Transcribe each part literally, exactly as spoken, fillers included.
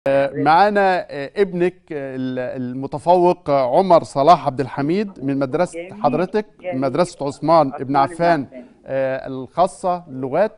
معانا ابنك المتفوق عمر صلاح عبد الحميد من مدرسة حضرتك، من مدرسة عثمان ابن عفان الخاصة للغات.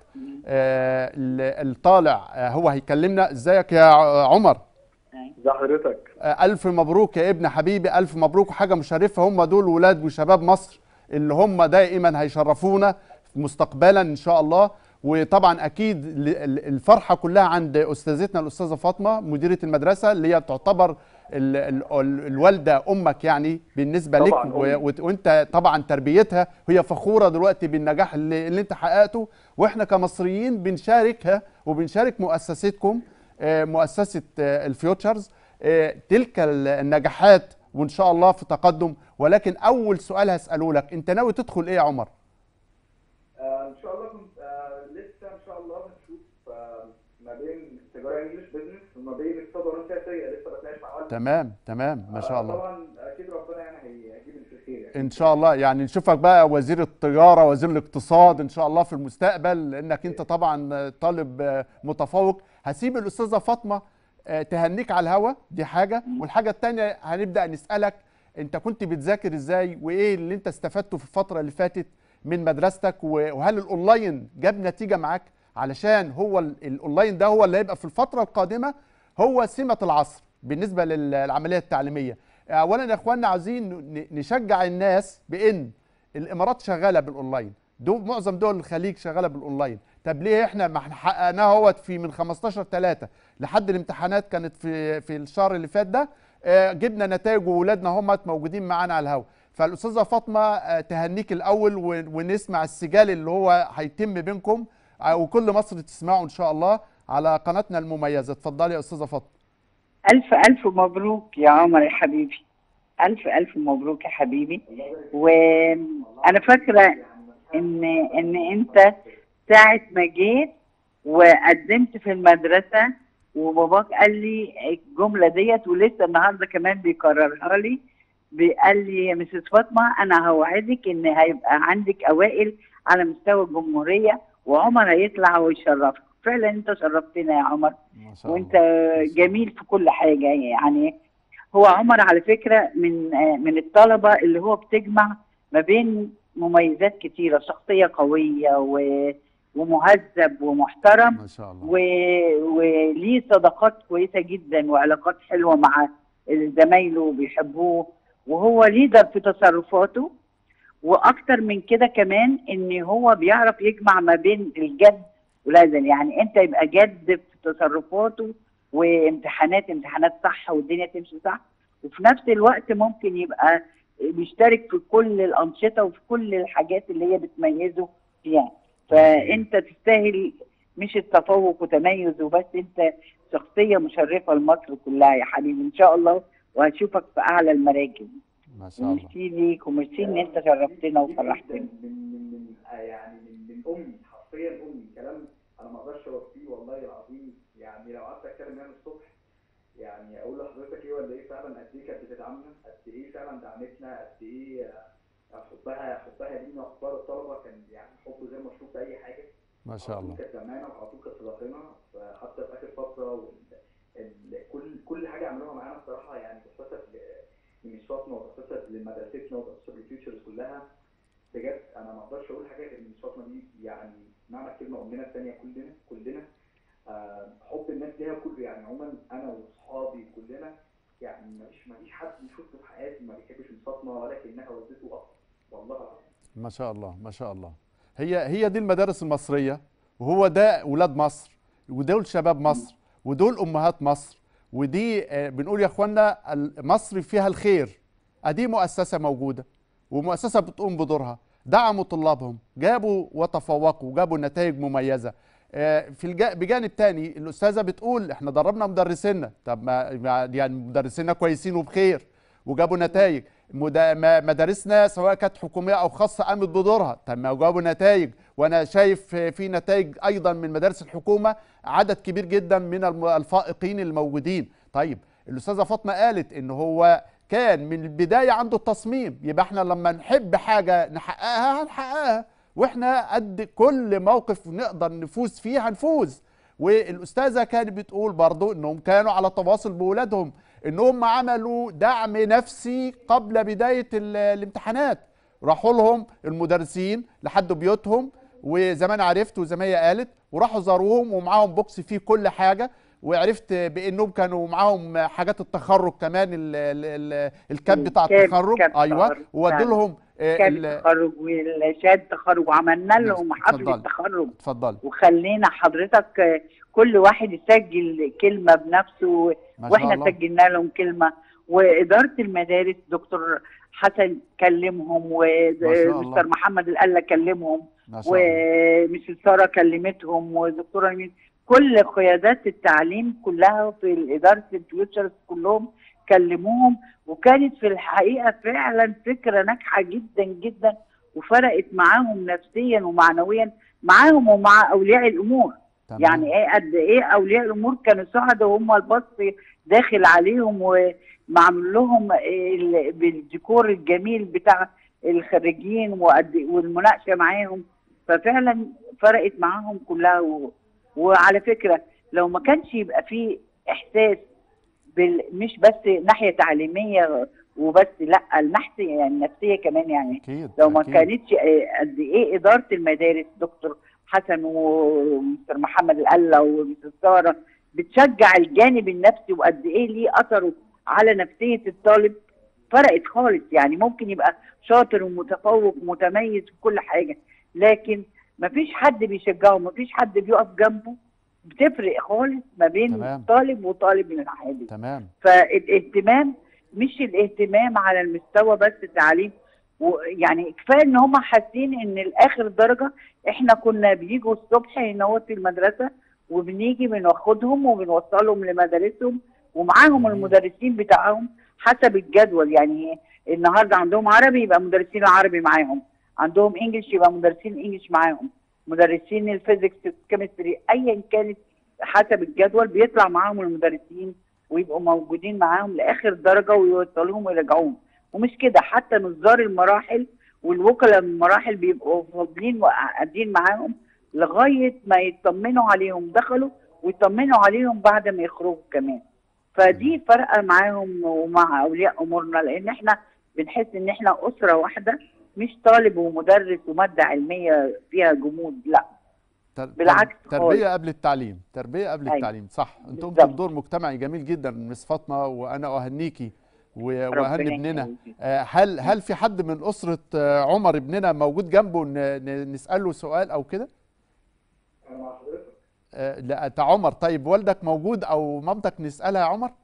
الطالع هو هيكلمنا. ازيك يا عمر؟ ازي حضرتك؟ ألف مبروك يا ابن حبيبي، ألف مبروك، حاجة مشرفة. هم دول ولاد وشباب مصر اللي هم دائما هيشرفونا مستقبلا إن شاء الله. وطبعا اكيد الفرحه كلها عند استاذتنا الاستاذه فاطمه مديره المدرسه، اللي هي تعتبر ال ال ال الوالده امك يعني بالنسبه لك، وانت طبعا تربيتها هي فخوره دلوقتي بالنجاح اللي, اللي انت حققته. واحنا كمصريين بنشاركها وبنشارك مؤسستكم مؤسسه الفيوتشرز تلك النجاحات، وان شاء الله في تقدم. ولكن اول سؤال هساله لك، انت ناوي تدخل ايه يا عمر؟ آه ان شاء الله كنت آه لسه ان شاء الله بنشوف آه ما بين تجاره انجلش بزنس وما بين اقتصاد وعلوم سياسيه، لسه بتناقش مع والدي. تمام تمام ما شاء الله. آه طبعا اكيد ربنا يعني هيجيب اللي في الخير يعني. ان شاء الله يعني نشوفك بقى وزير التجاره وزير الاقتصاد ان شاء الله في المستقبل، لانك انت طبعا طالب متفوق. هسيب الاستاذه فاطمه تهنيك على الهوا، دي حاجه. والحاجه الثانيه هنبدا نسالك، انت كنت بتذاكر ازاي وايه اللي انت استفدته في الفتره اللي فاتت من مدرستك، وهل الاونلاين جاب نتيجه معاك؟ علشان هو الاونلاين ده هو اللي هيبقى في الفتره القادمه هو سمه العصر بالنسبه للعمليه التعليميه. اولا يا اخواننا عايزين نشجع الناس بان الامارات شغاله بالاونلاين، دول معظم دول الخليج شغاله بالاونلاين. طب ليه احنا ما احنا حققناها اهوت في من خمستاشر تلاتة لحد الامتحانات كانت في في الشهر اللي فات ده، جبنا نتائج واولادنا هم موجودين معانا على الهوا. فالاستاذه فاطمه تهنيك الاول ونسمع السجال اللي هو هيتم بينكم وكل مصر تسمعه ان شاء الله على قناتنا المميزه. اتفضلي يا استاذه فاطمه. الف الف مبروك يا عمر يا حبيبي، الف الف مبروك يا حبيبي. وانا فاكره ان ان انت ساعه ما جيت وقدمت في المدرسه وباباك قال لي الجمله ديت، ولسه النهارده كمان بيكررها لي، قال لي يا مسز فاطمه انا هوعدك ان هيبقى عندك اوائل على مستوى الجمهوريه وعمر هيطلع ويشرفك. فعلا انت شرفتنا يا عمر، وانت جميل في كل حاجه. يعني هو عمر على فكره من من الطلبه اللي هو بتجمع ما بين مميزات كتيره، شخصيه قويه و ومهذب ومحترم ما شاء الله، وليه صداقات كويسه جدا وعلاقات حلوه مع زمايله بيحبوه، وهو ليدر في تصرفاته. واكتر من كده كمان ان هو بيعرف يجمع ما بين الجد والهزل، يعني انت يبقى جد في تصرفاته وامتحانات امتحانات صح والدنيا تمشي صح، وفي نفس الوقت ممكن يبقى بيشترك في كل الانشطه وفي كل الحاجات اللي هي بتميزه فيها. فانت تستاهل مش التفوق وتميز وبس، انت شخصيه مشرفه لمصر كلها يا حبيبي ان شاء الله، وهشوفك في اعلى المراكز. ما شاء الله. ميرسي ليك وميرسي ان انت شرفتنا وفرحتنا. من من من يعني من, من امي، حرفيا امي، كلام انا ما اقدرش اوفيه والله العظيم. يعني لو قعدت اتكلم يعني الصبح يعني اقول لحضرتك ايه ولا ايه، فعلا قد ايه كانت بتدعمنا، قد ايه فعلا دعمتنا، قد ايه حبها حبها لينا واخبار الطلبه كان يعني حب غير مشروط باي حاجه. ما شاء الله. كانت معانا وعلى طول كانت في ظهرنا، حتى في اخر فتره كل كل حاجه عملوها معانا بصراحه، يعني تحتسب لمش فاطمه وتحتسب لمدرستنا وتحتسب للفيوتشرز كلها. بجد انا ما اقدرش اقول حاجه غير ان مش فاطمه دي يعني معنى الكلمه امنا الثانيه كلنا كلنا. آه حب الناس ليها كله، يعني عموما انا واصحابي كلنا يعني مفيش مفيش حد شفته في حياتي ما بيحبش من فاطمه ولكنها والدته اكتر والله العظيم. ما شاء الله ما شاء الله. هي هي دي المدارس المصريه، وهو ده اولاد مصر، ودول شباب مصر، ودول امهات مصر. ودي بنقول يا اخوانا مصر فيها الخير. ادي مؤسسه موجوده ومؤسسه بتقوم بدورها، دعموا طلابهم، جابوا وتفوقوا، جابوا نتائج مميزه. في الج... بجانب تاني الاستاذه بتقول احنا دربنا مدرسينا. طب ما يعني مدرسينا كويسين وبخير وجابوا نتائج. مدارسنا سواء كانت حكوميه او خاصه قامت بدورها، طب ما جابوا نتائج. وانا شايف في نتائج ايضا من مدارس الحكومه، عدد كبير جدا من الفائقين الموجودين. طيب الاستاذه فاطمه قالت ان هو كان من البدايه عنده التصميم، يبقى احنا لما نحب حاجه نحققها هنحققها، واحنا قد كل موقف نقدر نفوز فيه هنفوز. والاستاذه كانت بتقول برضو انهم كانوا على تواصل باولادهم، انهم عملوا دعم نفسي قبل بدايه الامتحانات، راحوا لهم المدرسين لحد بيوتهم، وزي ما انا عرفت وزي ما هي قالت، وراحوا زاروهم ومعاهم بوكس فيه كل حاجه، وعرفت بانهم كانوا معاهم حاجات التخرج كمان، الكاب بتاع التخرج. ايوه، وودوا لهم كاب التخرج وشهاده التخرج، وعملنا لهم حفله التخرج. اتفضل. وخلينا حضرتك كل واحد يسجل كلمه بنفسه، واحنا سجلنا لهم كلمه، واداره المدارس دكتور حسن كلمهم، ومستر محمد القلة كلمهم، ومس ساره كلمتهم، ودكتوره مين، كل قيادات التعليم كلها في اداره الفيوتشرز كلهم كلموهم. وكانت في الحقيقه فعلا فكره ناجحه جدا جدا، وفرقت معاهم نفسيا ومعنويا، معاهم ومع اولياء الامور. تمام. يعني ايه قد ايه اولياء الامور كانوا سعداء، وهم الباص داخل عليهم ومعمول لهم بالديكور الجميل بتاع الخريجين والمناقشه معاهم. ففعلا فرقت معاهم كلها. و... وعلى فكره لو ما كانش يبقى فيه احساس بال... مش بس ناحيه تعليميه وبس، لا الناحيه يعني النفسيه كمان، يعني أكيد. لو ما أكيد. كانتش قد ايه اداره المدارس دكتور حسن ومستر محمد القلة ومستر ساره بتشجع الجانب النفسي، وقد ايه ليه اثره على نفسيه الطالب، فرقت خالص. يعني ممكن يبقى شاطر ومتفوق ومتميز في كل حاجه، لكن مفيش حد بيشجعه، مفيش حد بيقف جنبه، بتفرق خالص ما بين تمام. طالب وطالب من الحاجة. تمام. فالاهتمام مش الاهتمام على المستوى بس التعليم، ويعني كفايه ان هم حاسين ان لاخر درجه. احنا كنا بيجوا الصبح هنا في المدرسه، وبنيجي بناخدهم وبنوصلهم لمدارسهم، ومعاهم المدرسين بتاعهم حسب الجدول. يعني النهارده عندهم عربي يبقى مدرسين العربي معاهم، عندهم انجلش يبقى مدرسين انجلش معاهم، مدرسين الفيزيكس الكيمستري ايا كانت حسب الجدول بيطلع معاهم المدرسين ويبقوا موجودين معاهم لاخر درجه ويوصلوهم ويرجعوهم. ومش كده، حتى نظار المراحل والوكلاء من المراحل بيبقوا فاضلين وقاعدين معاهم لغايه ما يطمنوا عليهم دخلوا، ويطمنوا عليهم بعد ما يخرجوا كمان. فدي فرقه معاهم ومع اولياء امورنا، لان احنا بنحس ان احنا اسره واحده، مش طالب ومدرس وماده علميه فيها جمود، لا بالعكس. تربيه قبل التعليم، تربيه قبل أيوة. التعليم، صح. انتم قمتوا بدور مجتمعي جميل جدا مس فاطمه، وانا اهنيكي واهني ابننا. هل هل في حد من اسره عمر ابننا موجود جنبه نساله سؤال او كده؟ انا مع حضرتك. آه لا بتاع عمر. طيب والدك موجود او مامتك نسالها يا عمر؟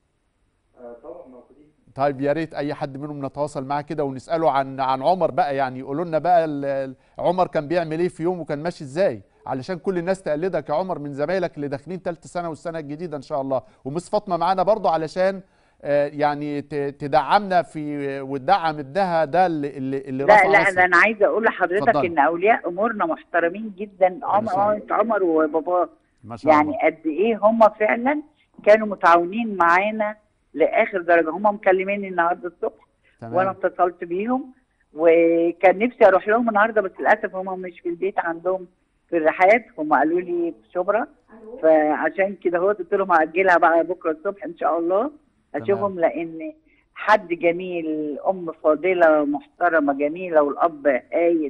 آه طبعا موجودين. طيب يا ريت اي حد منهم نتواصل معاه كده ونساله عن عن عمر بقى، يعني يقولوا لنا بقى عمر كان بيعمل ايه في يوم وكان ماشي ازاي، علشان كل الناس تقلدك يا عمر من زمايلك اللي داخلين ثالثه سنه والسنه الجديده ان شاء الله. ومس فاطمه معانا برضه علشان يعني تدعمنا في وتدعم ابنها ده اللي اللي لا رفع لا مصر. لا انا عايزه اقول لحضرتك فضل. ان اولياء امورنا محترمين جدا. عمر عمر وباباه ما شاء يعني الله. قد ايه هم فعلا كانوا متعاونين معانا لاخر درجه. هم مكلميني النهارده الصبح. تمام. وانا اتصلت بيهم وكان نفسي اروح لهم النهارده، بس للاسف هم مش في البيت، عندهم في الرحاب. هم قالوا لي في شبرا، فعشان كده هو قلت لهم هاجلها بقى بكره الصبح ان شاء الله اشوفهم. لان حد جميل، الام فاضله محترمه جميله، والاب هايل.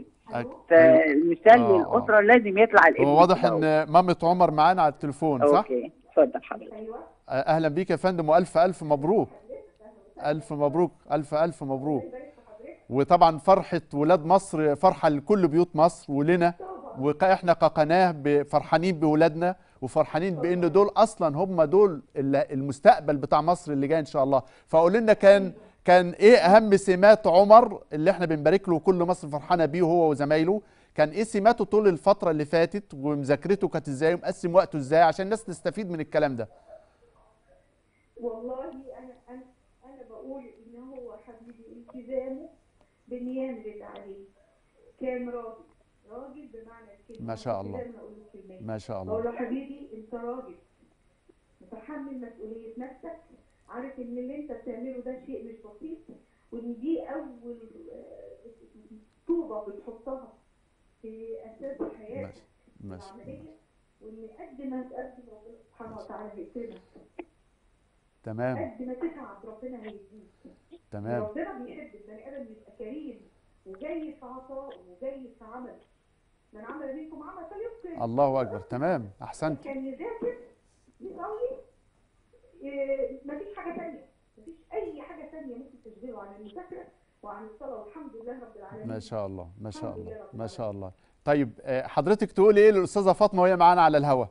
فمثال آه للاسره لازم يطلع الابن. هو واضح ان مامة عمر معانا على التليفون، صح؟ اوكي اتفضل حضرتك. اهلا بيك يا فندم، والف الف مبروك. الف مبروك، الف الف مبروك. وطبعا فرحه ولاد مصر فرحه لكل بيوت مصر ولنا، واحنا كقناه فرحانين بولادنا وفرحانين بان دول اصلا هم دول المستقبل بتاع مصر اللي جاي ان شاء الله. فقول لنا كان كان ايه اهم سمات عمر اللي احنا بنبارك له وكل مصر فرحانه بيه هو وزمايله؟ كان ايه سماته طول الفتره اللي فاتت، ومذاكرته كانت ازاي، ومقسم وقته ازاي عشان الناس تستفيد من الكلام ده؟ والله انا انا انا بقول ان هو حبيبي التزامه بالنيام اللي عليه. كان راجل راجل بمعنى الكلمه. ما شاء الله. ما شاء الله. بقول له حبيبي انت راجل متحمل مسؤوليه نفسك، عارف ان اللي انت بتعمله ده شيء مش بسيط، وان دي اول طوبه بتحطها في اساس حياتك العمليه، وان قد ما تقدم ربنا سبحانه وتعالى هيكرمك، تمام قد ما تتعب ربنا هيديك. تمام. ربنا بيحب البني ادم يبقى كريم وجاي في عطاء وجاي في عمل. من عمل منكم عمل فليتقن. الله اكبر. تمام احسنت. كان يذاكر يصلي، إيه، مفيش حاجه ثانيه، مفيش اي حاجه ثانيه ممكن تشغله عن المذاكره وعن الصلاه، والحمد لله رب العالمين. ما شاء الله ما شاء الحمد الله لله رب ما شاء العالمين. الله. طيب آه، حضرتك تقولي ايه للاستاذه فاطمه وهي معانا على الهوا؟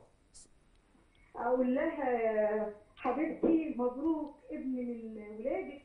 اقول لها حبيبتي مبروك ابن من ولادك،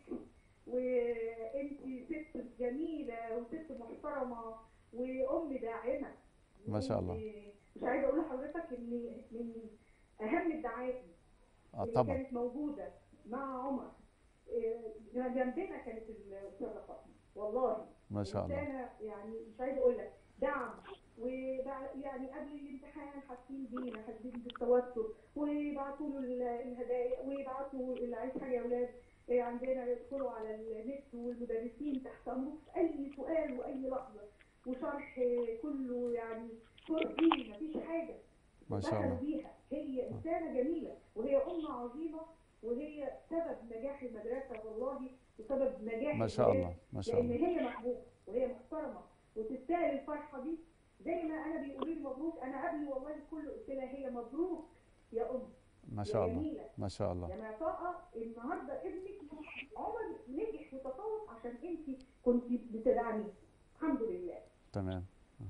وانت ست جميله وست محترمه وام داعمه. ما شاء الله. مش عايزه اقول لحضرتك ان من اهم الدعايات اه اللي طبعا. كانت موجوده مع عمر إيه، جنبنا كانت الاستاذه فاطمه، والله ما شاء الله. إنسانة يعني مش عايزه اقول لك دعم، ويعني قبل الامتحان حاسين بينا، حاسين بالتوتر، ويبعتوا له الهدايا، ويبعتوا اللي عايز حاجه يا اولاد إيه عندنا يدخلوا على النت، والمدرسين تحت امرك في اي سؤال واي لحظه، وشرح كله يعني فرقي مفيش حاجه ما شاء الله. بيها. هي انسانه جميله وهي ام عظيمه، وهي سبب نجاح المدرسه والله، وسبب نجاح ما شاء الله ما شاء لان الله. هي محبوبه وهي محترمه وتستاهل الفرحه دي. زي ما انا بيقولوا لي مبروك، انا قبل والله كله قلت لها هي مبروك يا ام. ما شاء الله ما شاء الله. يا معطاءه النهارده ابنك عمر نجح وتفوق عشان انت كنت بتدعميه، الحمد لله. تمام.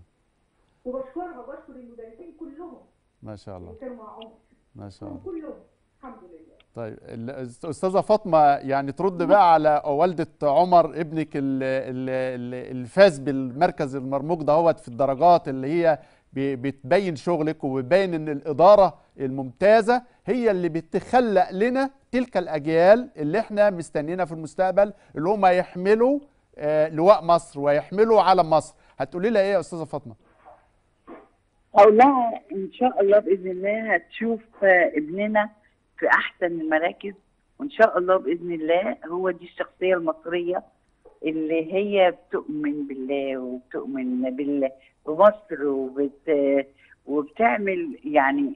وبشكرها وبشكر المدرسين كلهم ما شاء الله اللي كانوا مع عمر، ما شاء الله. كلهم الحمد لله. طيب الاستاذه فاطمه يعني ترد بقى على والده عمر ابنك اللي فاز بالمركز المرموق دهوت في الدرجات، اللي هي بتبين شغلك وبتبين ان الاداره الممتازه هي اللي بتخلق لنا تلك الاجيال اللي احنا مستنينا في المستقبل، اللي هم يحملوا لواء مصر ويحملوا علم مصر. هتقولي لها ايه يا استاذه فاطمه؟ اقول لها ان شاء الله باذن الله هتشوف ابننا في احسن المراكز، وان شاء الله باذن الله هو دي الشخصيه المصريه اللي هي بتؤمن بالله وبتؤمن بال بمصر وبت وبتعمل يعني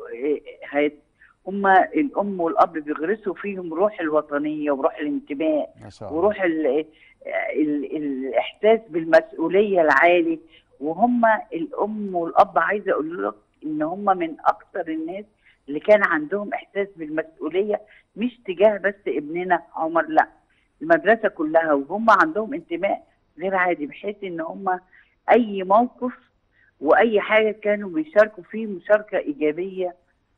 هما الام والاب بيغرسوا فيهم روح الوطنيه وروح الانتماء وروح ال... ال... الاحساس بالمسؤوليه العالي. وهم الام والاب عايزه اقول لك ان هم من اكثر الناس اللي كان عندهم احساس بالمسؤوليه، مش تجاه بس ابننا عمر، لا المدرسه كلها، وهم عندهم انتماء غير عادي، بحيث ان هم اي موقف واي حاجه كانوا بيشاركوا فيه مشاركه ايجابيه،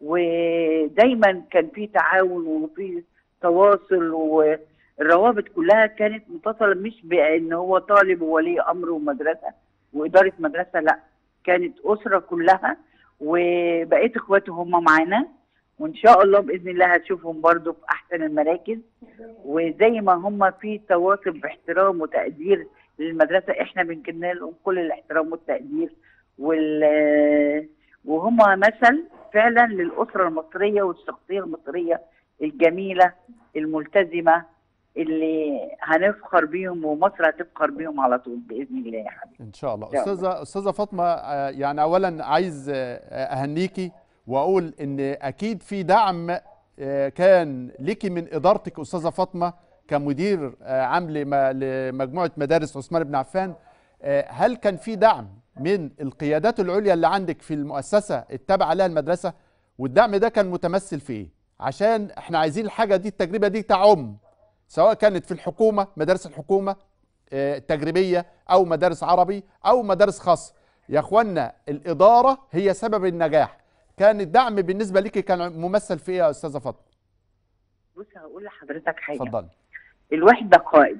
ودايما كان في تعاون وفي تواصل، والروابط كلها كانت متصله، مش بان هو طالب وولي امر ومدرسه واداره مدرسه، لا كانت اسره كلها، وبقيت اخواته هم معانا، وان شاء الله باذن الله هتشوفهم برضو في احسن المراكز. وزي ما هم في تواصل باحترام وتقدير للمدرسه، احنا بنكن لهم كل الاحترام والتقدير، وال وهم مثل فعلا للاسره المصريه والشخصيه المصريه الجميله الملتزمه اللي هنفخر بيهم، ومصر هتفخر بيهم على طول باذن الله يا حبيبي. ان شاء الله. استاذه استاذه فاطمه، يعني اولا عايز اهنيكي واقول ان اكيد في دعم كان ليكي من ادارتك استاذه فاطمه كمدير عام لمجموعه مدارس عثمان بن عفان. هل كان في دعم من القيادات العليا اللي عندك في المؤسسه التابعه لها المدرسه؟ والدعم ده كان متمثل في ايه؟ عشان احنا عايزين الحاجه دي، التجربه دي تعم، سواء كانت في الحكومه مدارس الحكومه التجريبيه او مدارس عربي او مدارس خاصه. يا اخوانا الاداره هي سبب النجاح. كان الدعم بالنسبه ليكي كان ممثل في ايه يا استاذه فاطمه؟ بص هقول لحضرتك حاجه. اتفضلي. الوحده قائد.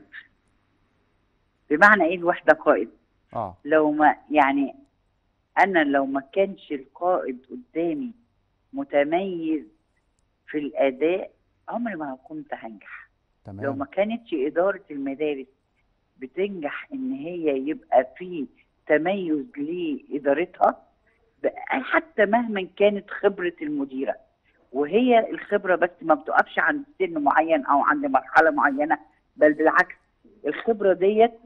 بمعنى ايه الوحده قائد؟ اه لو ما يعني انا لو ما كانش القائد قدامي متميز في الاداء عمري ما كنت هنجح. تمام. لو ما كانتش اداره المدارس بتنجح ان هي يبقى في تميز لادارتها، حتى مهما كانت خبره المديره، وهي الخبره بس ما بتقفش عند سن معين او عند مرحله معينه، بل بالعكس الخبره ديت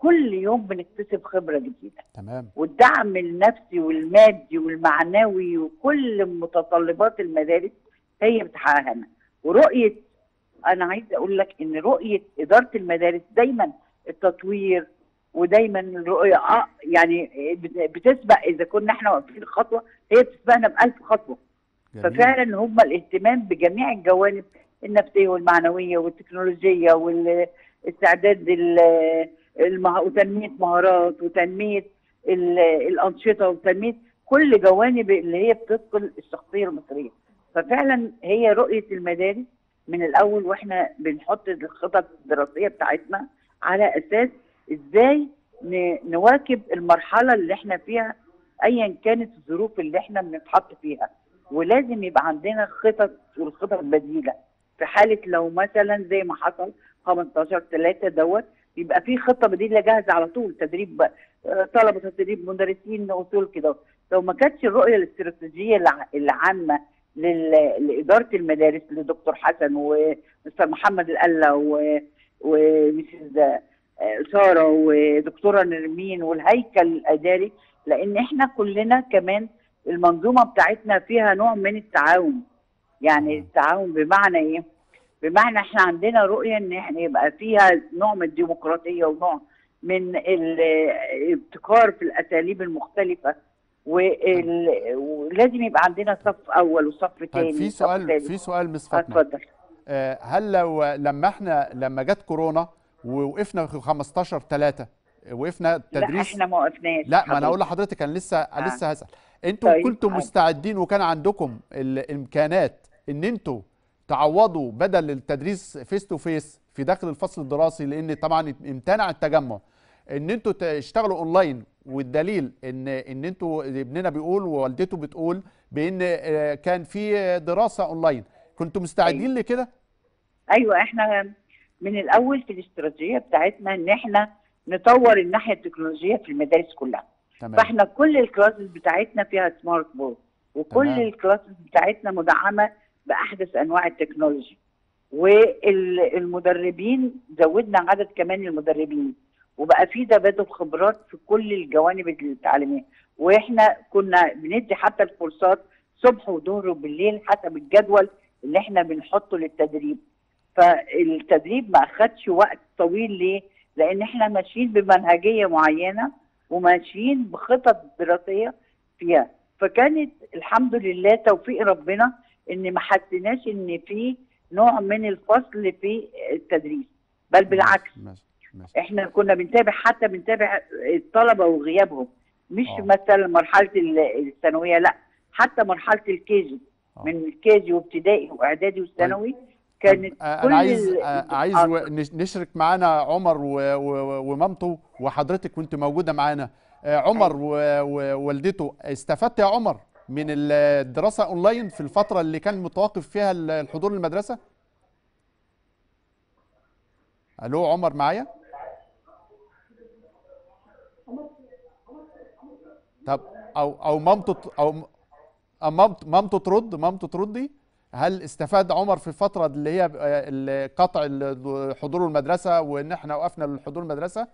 كل يوم بنكتسب خبره جديده. تمام. والدعم النفسي والمادي والمعنوي وكل متطلبات المدارس هي بتحققها لنا. ورؤيه، انا عايزه اقول لك ان رؤيه اداره المدارس دايما التطوير، ودايما الرؤيه اه يعني بتسبق، اذا كنا احنا واقفين خطوه هي بتسبقنا بألف خطوه. جميل. ففعلا هم الاهتمام بجميع الجوانب النفسيه والمعنويه والتكنولوجيه والاستعداد المه... وتنميه مهارات وتنميه الانشطه وتنميه كل جوانب اللي هي بتثقل الشخصيه المصريه. ففعلا هي رؤيه المدارس من الاول، واحنا بنحط الخطط الدراسيه بتاعتنا على اساس ازاي نواكب المرحله اللي احنا فيها ايا كانت الظروف اللي احنا بنتحط فيها. ولازم يبقى عندنا خطط والخطط بديله في حاله لو مثلا زي ما حصل خمستاشر ثلاثة دوت، يبقى في خطه بديله جاهزه على طول، تدريب طلبه، تدريب مدرسين، وصول كده. لو ما كانتش الرؤيه الاستراتيجيه العامه لاداره المدارس لدكتور حسن ومستر محمد القله ومسز ساره ودكتوره نرمين والهيكل الاداري، لان احنا كلنا كمان المنظومه بتاعتنا فيها نوع من التعاون. يعني التعاون بمعنى ايه؟ بمعنى احنا عندنا رؤيه ان احنا يبقى فيها نوع من الديمقراطيه ونوع من الابتكار في الاساليب المختلفه، ولازم يبقى عندنا صف اول وصف ثاني. طيب في سؤال في سؤال مس فاطمه. اتفضل. آه هل لو لما احنا لما جت كورونا ووقفنا في خمستاشر ثلاثة وقفنا التدريس؟ لا احنا ما وقفناش. لا، ما انا اقول لحضرتك انا لسه آه. لسه هسال. انتوا طيب كنتوا طيب. مستعدين وكان عندكم الامكانات ان انتوا تعوضوا بدل التدريس فيس تو فيس في داخل الفصل الدراسي، لان طبعا امتنع التجمع، ان انتوا تشتغلوا اونلاين؟ والدليل ان ان انتوا ابننا بيقول ووالدته بتقول بان كان في دراسه اونلاين. كنتوا مستعدين أيوة. لكده؟ ايوه، احنا من الاول في الاستراتيجيه بتاعتنا ان احنا نطور الناحيه التكنولوجيه في المدارس كلها. تمام. فاحنا كل الكلاسز بتاعتنا فيها سمارت بورد، وكل تمام. الكلاسز بتاعتنا مدعمه باحدث انواع التكنولوجي، والمدربين زودنا عدد كمان المدربين، وبقى في تبادل خبرات في كل الجوانب التعليميه. واحنا كنا بندي حتى الكورسات صبح وظهر وبالليل حسب الجدول اللي احنا بنحطه للتدريب. فالتدريب ما اخدش وقت طويل. ليه؟ لان احنا ماشيين بمنهجيه معينه وماشيين بخطط دراسيه فيها. فكانت الحمد لله توفيق ربنا ان ما حسيناش ان في نوع من الفصل في التدريس، بل بالعكس. ماشي. ماشي. احنا كنا بنتابع، حتى بنتابع الطلبه وغيابهم، مش أوه. مثلا مرحله الثانويه، لا حتى مرحله الكيجي، من الكيجي وابتدائي واعدادي والثانوي. كانت انا عايز عايز نشرك معانا عمر ومامته وحضرتك وانت موجوده معانا. عمر ووالدته، استفدت يا عمر من الدراسه اونلاين في الفتره اللي كان متوقف فيها الحضور للمدرسه؟ الو عمر معايا؟ طب او او مامته او مامته ترد مامته تردي. هل استفاد عمر في الفتره اللي هي قطع حضور المدرسه وان احنا وقفنا للحضور المدرسه؟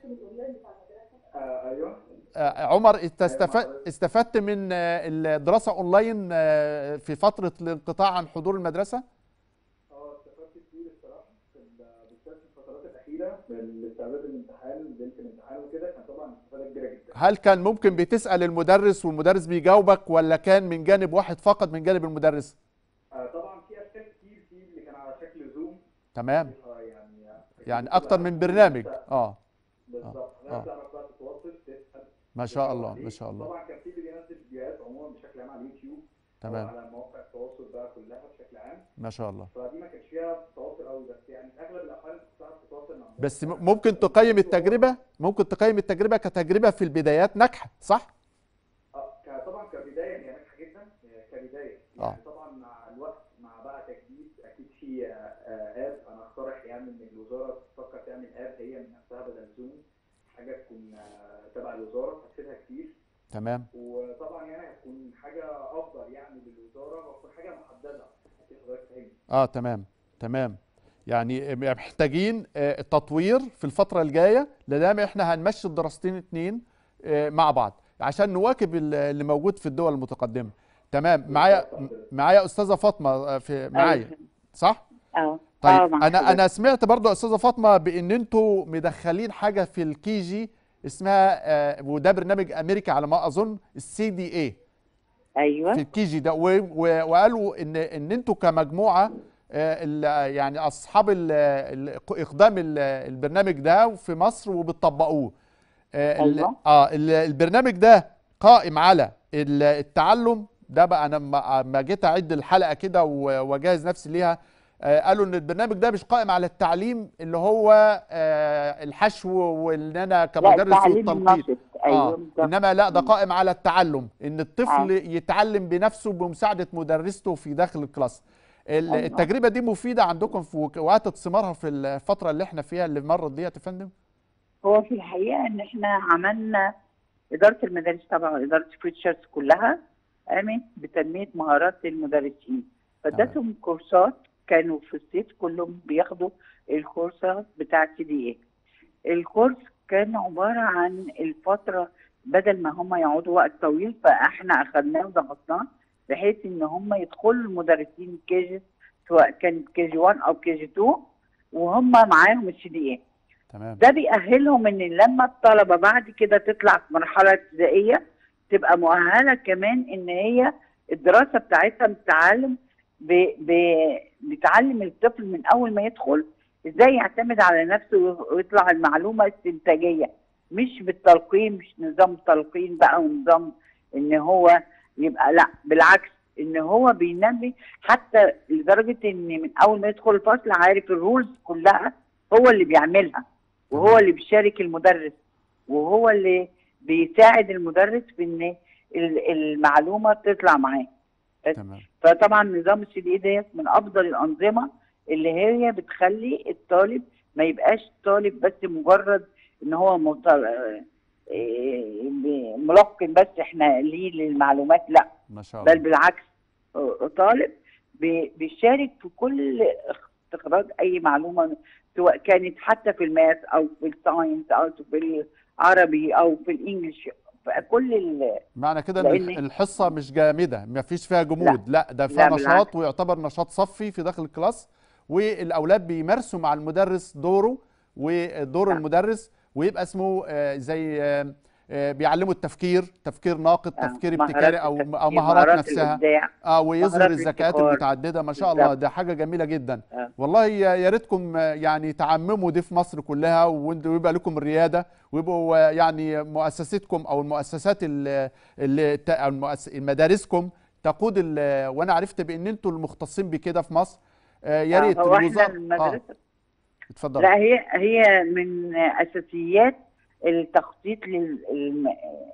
ايوه. عمر، انت استفدت من الدراسه اونلاين في فتره الانقطاع عن حضور المدرسه؟ اه استفدت كتير الصراحه، بالذات في الفترات الاخيره من استعداد الامتحان، ليله الامتحان وكده، كان طبعا استفاده كبيره جدا. هل كان ممكن بتسال المدرس والمدرس بيجاوبك، ولا كان من جانب واحد فقط من جانب المدرس؟ آه طبعا في اشكال كتير، في اللي كان على شكل زوم. تمام. آه يعني يعني اكتر من برنامج. اه بالظبط. الناس تعرف بقى تتواصل تسال. ما شاء الله ما شاء الله. طبعا كان في اللي بينزل فيديوهات عموما بشكل عام على اليوتيوب. تمام. او على مواقع التواصل بقى كلها بشكل عام. ما شاء الله. فدي ما كانش فيها تواصل قوي، بس يعني في اغلب الاحوال كنت بتعرف تتواصل مع بس ممكن تقيم التجربه ممكن تقيم التجربه كتجربه في البدايات ناجحه، صح؟ اه طبعا كبدايه هي ناجحه جدا كبدايه. يعني آه. طبعا مع الوقت مع بقى تجديد اكيد في اب. انا اقترح يعني ان الوزاره تفكر تعمل اب هي من نفسها بدل زوم، حاجه تكون تبع الوزاره هتفيدها كتير. تمام. وطبعا يعني هتكون حاجه افضل يعني للوزاره، وتكون حاجه محدده. اكيد حضرتك فاهمني. اه تمام تمام. يعني محتاجين آه، تطوير في الفتره الجايه، لدام احنا هنمشي الدراستين اتنين آه، مع بعض عشان نواكب ال- اللي موجود في الدول المتقدمه. تمام. معايا معايا استاذه فاطمه آه، في معايا ايوه. صح؟ اه طيب اه مع انا حضرتك. انا سمعت برضو يا استاذه فاطمه بان انتوا مدخلين حاجه في الكي جي اسمها آه، وده برنامج امريكي على ما اظن، السي دي اي في ايوه الكي جي ده، و- و- وقالوا ان ان انتوا كمجموعه آه، ال- يعني اصحاب ال- ال- اقدام ال- البرنامج ده في مصر وبتطبقوه. آه، ال- ايوه. اه ال- البرنامج ده قائم على ال- التعلم ده بقى. انا لما ما جيت اعد الحلقه كده و- واجهز نفسي ليها، آه، قالوا ان البرنامج ده مش قائم على التعليم اللي هو آه، الحشو وان انا لا كمدرس التعليم والتلقين. النشط، اه ايوه بالظبط. انما لا، ده مم. قائم على التعلم، ان الطفل اه يتعلم بنفسه بمساعده مدرسته في داخل الكلاس. ال- ايوه. التجربه دي مفيده عندكم في وك- واتت ثمارها في الفتره اللي احنا فيها اللي مرت ديت يا فندم؟ هو في الحقيقه ان احنا عملنا اداره المدارس طبعا واداره فيوتشرز كلها قامت بتنميه مهارات المدرسين، تمام. فادتهم كورسات. كانوا في الصيف كلهم بياخدوا الكورسات بتاع سي دي اي. الكورس كان عباره عن الفتره، بدل ما هم يقعدوا وقت طويل فاحنا اخذناه وضغطناه بحيث ان هم يدخلوا المدرسين كي، سواء كانت كي جي واحد او كي جي اتنين، وهم معاهم السي دي اي. تمام. ده بيأهلهم ان لما الطلبه بعد كده تطلع في مرحله ابتدائيه تبقى مؤهله كمان ان هي الدراسه بتاعتها بتتعلم ب... ب... بتعلم الطفل من اول ما يدخل ازاي يعتمد على نفسه ويطلع المعلومه استنتاجيه، مش بالتلقين، مش نظام تلقين بقى ونظام ان هو يبقى، لا بالعكس، ان هو بينمي حتى لدرجه ان من اول ما يدخل الفصل عارف الرولز كلها، هو اللي بيعملها وهو تمام. اللي بيشارك المدرس وهو اللي بيساعد المدرس في ان ال- المعلومه تطلع معاه. بس. تمام. فطبعا نظام السي دي ديت من افضل الانظمه اللي هي بتخلي الطالب ما يبقاش طالب بس مجرد ان هو مط- إيه، ملقن بس احنا ليه للمعلومات، لا ما شاء بل الله. بالعكس، طالب بي- بيشارك في كل استخراج اي معلومه، سواء كانت حتى في الماث او في الساينس او في العربي او في الانجليش، في كل ال... معنى كده ان لان الح- الحصه مش جامده، ما فيش فيها لا جمود، لا ده فيها لا بالعكس. نشاط ويعتبر نشاط صفي في داخل الكلاس، والاولاد بيمارسوا مع المدرس دوره ودور نعم. المدرس، ويبقى اسمه آه، زي آه، آه، بيعلموا التفكير، تفكير ناقد، آه، تفكير مهارات ابتكاري او او التفكير، مهارات مهارات نفسها. الابداع، اه ويظهر مهارات الذكاءات الابتكار. المتعدده. ما شاء الله، بالظبط. ده حاجه جميله جدا. آه. والله يا يا ريتكم آه، يعني تعمموا دي في مصر كلها، وانتوا ويبقى لكم الرياده، ويبقوا آه، يعني مؤسستكم او المؤسسات اللي, اللي ت- او المؤس- مدارسكم تقود ال- وانا عرفت بان انتوا المختصين بكده في مصر. آه، يا آه، ريت هو احنا الوزاره. اه المدرسه اتفضل. لا، هي هي من اساسيات التخطيط لل... الم-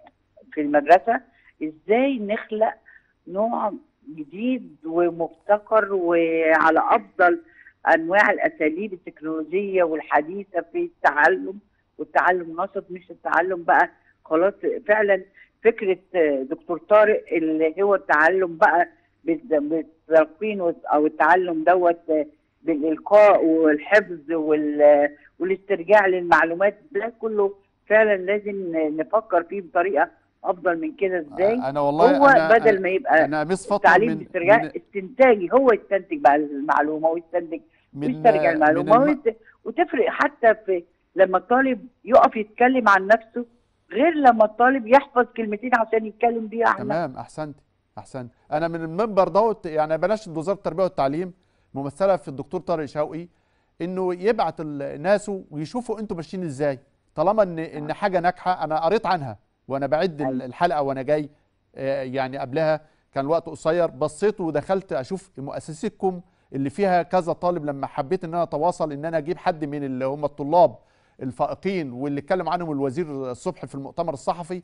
في المدرسه، ازاي نخلق نوع جديد ومبتكر وعلى افضل انواع الاساليب التكنولوجيه والحديثه في التعلم، والتعلم نشط مش التعلم بقى خلاص. فعلا فكره دكتور طارق اللي هو التعلم بقى بال- بالتلقين او التعلم دوت بالالقاء والحفظ وال- والاسترجاع للمعلومات، ده كله فعلا لازم نفكر فيه بطريقه افضل من كده. ازاي انا والله هو انا بدل ما يبقى انا مس فاطمه التعليم من باسترجاع من استنتاجي، هو يستنتج بقى المعلومه ويستنتج من ويسترجع من المعلومه الم... ويت- وتفرق حتى في لما الطالب يقف يتكلم عن نفسه غير لما الطالب يحفظ كلمتين عشان يتكلم بيها عن نفسه. تمام. احسنت احسنت. انا من المنبر دوت يعني بلاش وزاره التربيه والتعليم ممثله في الدكتور طارق شوقي، انه يبعت الناس ويشوفوا انتوا ماشيين ازاي، طالما ان ان حاجه ناجحه. انا قريت عنها وانا بعد أيوة. الحلقه وانا جاي، آه، يعني قبلها كان الوقت قصير، بصيت ودخلت اشوف مؤسستكم اللي فيها كذا طالب. لما حبيت ان انا اتواصل ان انا اجيب حد من اللي هم الطلاب الفائقين واللي اتكلم عنهم الوزير الصبح في المؤتمر الصحفي،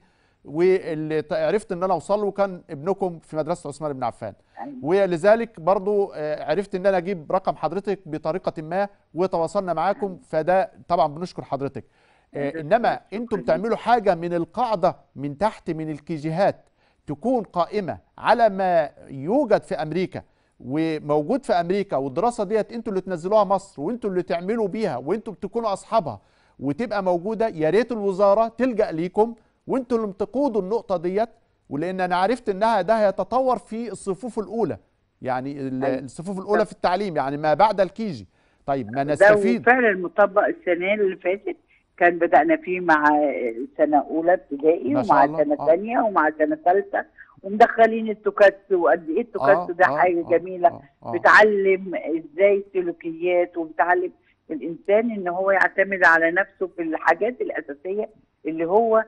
واللي عرفت ان انا اوصل له كان ابنكم في مدرسه عثمان بن عفان. أيوة. ولذلك برضو آه، عرفت ان انا اجيب رقم حضرتك بطريقه ما وتواصلنا معاكم، فده طبعا بنشكر حضرتك. آه، انما انتم بتعملوا حاجه من القاعده من تحت من الكيجيهات تكون قائمه على ما يوجد في امريكا، وموجود في امريكا، والدراسه ديت انتوا اللي تنزلوها مصر وانتوا اللي تعملوا بيها وانتوا بتكونوا اصحابها وتبقى موجوده، يا ريت الوزاره تلجا ليكم وانتوا اللي تقودوا النقطه ديت. ولان انا عرفت انها ده هيتطور في الصفوف الاولى، يعني الصفوف الاولى في التعليم، يعني ما بعد الكيجي. طيب ما نستفيد. ده فعلا مطبق السنه اللي فاتت، كان بدانا فيه مع سنه اولى ابتدائي ومع سنه ثانيه آه. ومع سنه ثالثه، ومدخلين التوكاتسو. وقد ايه التوكاتسو آه ده آه حاجه آه جميله آه آه. بتعلم ازاي سلوكيات، وبتعلم الانسان ان هو يعتمد على نفسه في الحاجات الاساسيه اللي هو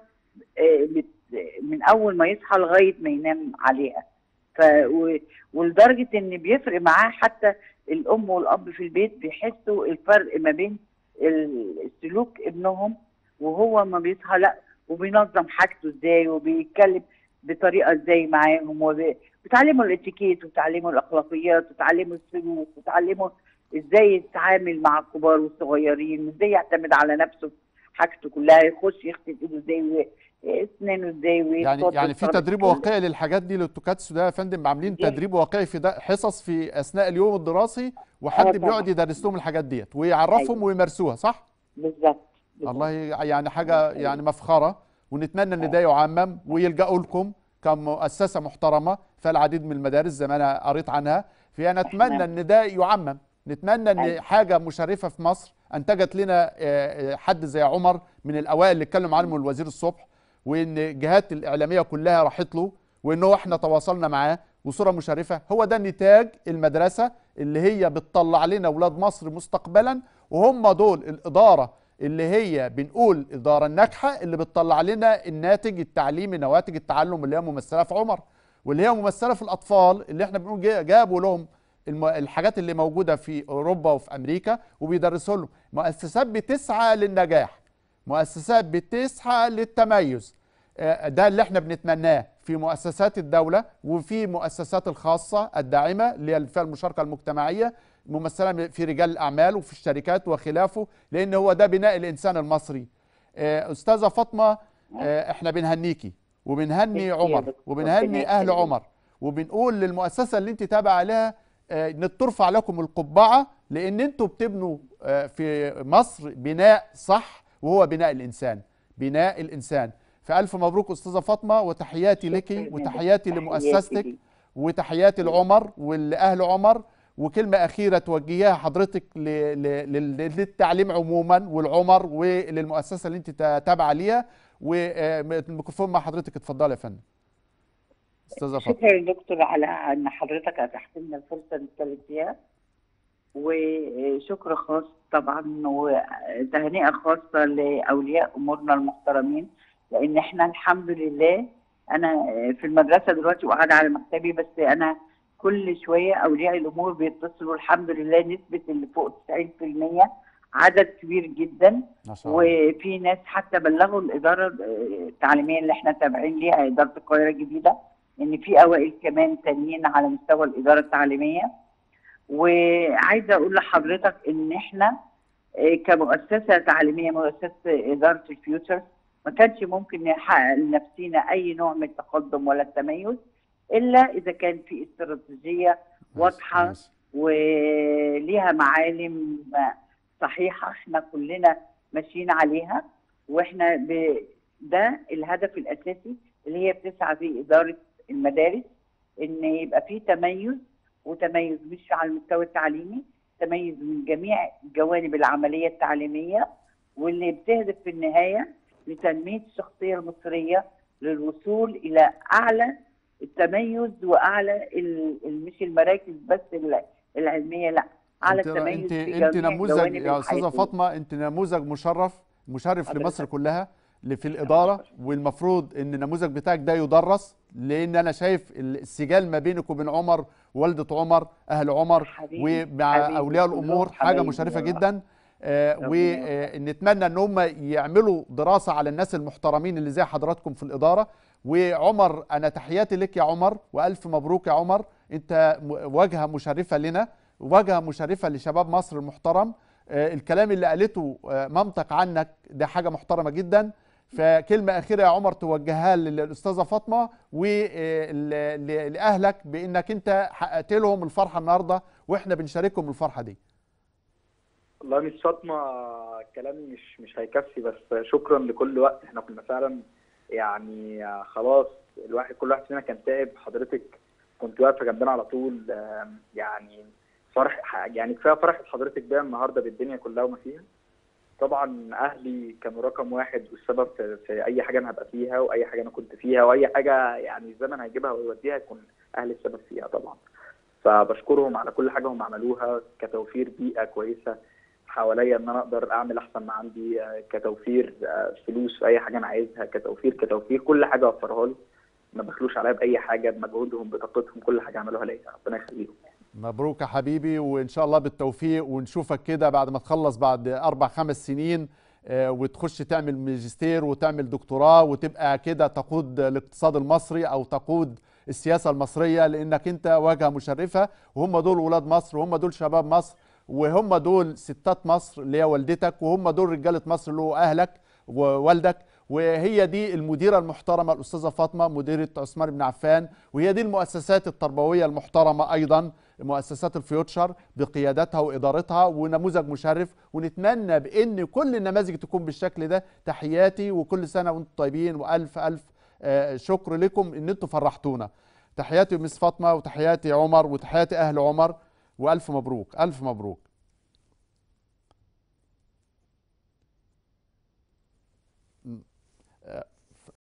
من اول ما يصحى لغايه ما ينام عليها. ف ولدرجه ان بيفرق معاه حتى الام والاب في البيت، بيحسوا الفرق ما بين السلوك ابنهم وهو ما بيصحى، لا وبينظم حاجته ازاي وبيتكلم بطريقه ازاي معاهم، وبتعلموا الاتيكيت وبتعلموا الاخلاقيات وبتعلموا السلوك وبتعلموا ازاي يتعامل مع الكبار والصغيرين، وازاي يعتمد على نفسه حاجته كلها، يخش يغسل ايده ازاي اسنانه ازاي. يعني يعني في تدريب واقعي للحاجات دي للتوكاتسو ده يا فندم؟ عاملين تدريب واقعي في ده، حصص في اثناء اليوم الدراسي وحد آه بيقعد يدرس لهم الحاجات ديت ويعرفهم أيوة. ويمارسوها، صح؟ بالظبط. الله يعني حاجه يعني مفخره، ونتمنى ان ده يعمم ويلجأوا لكم كمؤسسه محترمه في العديد من المدارس زي ما انا قريت عنها. فانا اتمنى ان ده يعمم، نتمنى ان حاجه مشرفه في مصر انتجت لنا حد زي عمر من الاوائل اللي اتكلم عنهم الوزير الصبح، وان الجهات الاعلاميه كلها راحت له، وانه احنا تواصلنا معاه، وصوره مشرفه. هو ده نتاج المدرسه اللي هي بتطلع لنا اولاد مصر مستقبلا، وهم دول الاداره اللي هي بنقول الاداره الناجحه اللي بتطلع لنا الناتج التعليمي، نواتج التعلم اللي هي ممثله في عمر، واللي هي ممثله في الاطفال اللي احنا بنقول جابوا لهم الحاجات اللي موجوده في اوروبا وفي امريكا وبيدرسوا لهم. مؤسسات بتسعى للنجاح، مؤسسات بتسعى للتميز، ده اللي احنا بنتمناه في مؤسسات الدولة وفي مؤسسات الخاصة الداعمة اللي هي فيها المشاركة المجتمعية ممثلة في رجال الأعمال وفي الشركات وخلافه، لأن هو ده بناء الإنسان المصري. أستاذة فاطمة، احنا بنهنيكي وبنهني عمر وبنهني أهل عمر، وبنقول للمؤسسة اللي انت تابعة عليها ان ترفع لكم القبعة، لأن انتوا بتبنوا في مصر بناء صح، وهو بناء الإنسان، بناء الإنسان. فألف مبروك أستاذة فاطمة، وتحياتي لك وتحياتي لمؤسستك وتحياتي لعمر ولأهل عمر. وكلمة أخيرة توجهيها حضرتك للتعليم عموما والعمر وللمؤسسة اللي أنت تابعة ليها، والميكروفون مع حضرتك، اتفضلي يا فندم. أستاذة فاطمة. شكرا يا دكتور على أن حضرتك أتحت لنا الفرصة نتكلم فيها، وشكر خاص طبعا وتهنئة خاصة لأولياء أمورنا المحترمين، لان احنا الحمد لله انا في المدرسه دلوقتي وقاعده على مكتبي، بس انا كل شويه اولياء الامور بيتصلوا، الحمد لله نسبه اللي فوق تسعين في المية، عدد كبير جدا. وفي ناس حتى بلغوا الاداره التعليميه اللي احنا تابعين ليها، اداره القاهره الجديده، ان في اوائل كمان تانيين على مستوى الاداره التعليميه. وعايزه اقول لحضرتك ان احنا كمؤسسه تعليميه، مؤسسه اداره الفيوتشر، ما كانش ممكن نحقق لنفسينا اي نوع من التقدم ولا التميز الا اذا كان في استراتيجيه واضحه وليها معالم صحيحه احنا كلنا ماشيين عليها، واحنا ب... ده الهدف الاساسي اللي هي بتسعى فيه اداره المدارس، ان يبقى في تميز، وتميز مش على المستوى التعليمي، تميز من جميع جوانب العمليه التعليميه، واللي بتهدف في النهايه لتنمية الشخصية المصرية للوصول إلى أعلى التميز وأعلى مش المراكز بس العلمية، لا، أعلى التميز انت في جميع انت نموذج يا أستاذة فاطمة، انت نموذج مشرف مشرف لمصر كلها في الإدارة، والمفروض ان النموذج بتاعك ده يدرس، لأن أنا شايف السجال ما بينك وبين عمر، والدة عمر، أهل عمر، ومع أولياء الأمور، حاجة مشرفة جدا. آه ونتمنى ان هم يعملوا دراسه على الناس المحترمين اللي زي حضراتكم في الاداره. وعمر، انا تحياتي لك يا عمر، والف مبروك يا عمر، انت واجهه مشرفه لنا، واجهه مشرفه لشباب مصر المحترم. آه الكلام اللي قالته آه مامتك عنك ده حاجه محترمه جدا. فكلمه اخيره يا عمر توجهها للاستاذه فاطمه ولاهلك بانك انت حققت لهم الفرحه النهارده واحنا بنشاركهم الفرحه دي. والله مش فاطمه كلامي مش مش هيكفي، بس شكرا لكل وقت. احنا كنا فعلا يعني خلاص الواحد كل واحد فينا كان تعب، حضرتك كنت واقفه جنبنا على طول. يعني فرح يعني كفايه فرحه حضرتك بيها النهارده بالدنيا كلها وما فيها. طبعا اهلي كانوا رقم واحد والسبب في, في اي حاجه انا هبقى فيها واي حاجه انا كنت فيها واي حاجه يعني الزمن هيجيبها ويوديها يكون اهلي السبب فيها طبعا. فبشكرهم على كل حاجه هم عملوها، كتوفير بيئه كويسه حواليا ان انا اقدر اعمل احسن ما عندي، كتوفير فلوس في اي حاجه انا عايزها، كتوفير كتوفير كل حاجه وفرها لي، ما بخلوش عليا باي حاجه، بمجهودهم بطاقتهم كل حاجه عملوها ليا، ربنا يخليهم. مبروك يا حبيبي، وان شاء الله بالتوفيق، ونشوفك كده بعد ما تخلص بعد اربع خمس سنين وتخش تعمل ماجستير وتعمل دكتوراه وتبقى كده تقود الاقتصاد المصري او تقود السياسه المصريه، لانك انت واجهه مشرفه، وهم دول ولاد مصر وهم دول شباب مصر وهم دول ستات مصر اللي هي والدتك، وهم دول رجاله مصر اللي هو اهلك ووالدك. وهي دي المديره المحترمه الاستاذه فاطمه مديره عثمان بن عفان، وهي دي المؤسسات التربويه المحترمه ايضا مؤسسات الفيوتشر بقيادتها وادارتها، ونموذج مشرف، ونتمنى بان كل النماذج تكون بالشكل ده. تحياتي وكل سنه وانتم طيبين، والف الف شكر لكم ان انتم فرحتونا. تحياتي مس فاطمه وتحياتي عمر وتحياتي اهل عمر، والف مبروك الف مبروك.